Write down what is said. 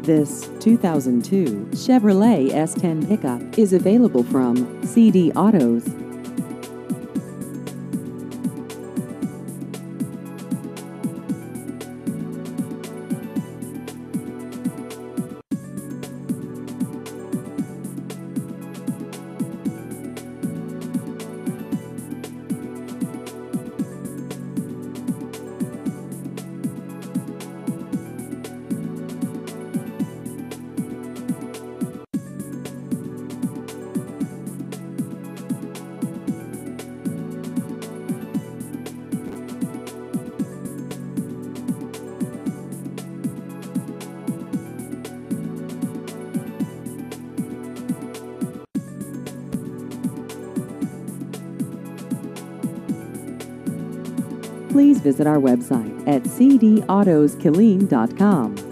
This 2002 Chevrolet S10 pickup is available from CD Autos. Please visit our website at cdautosKilleen.com.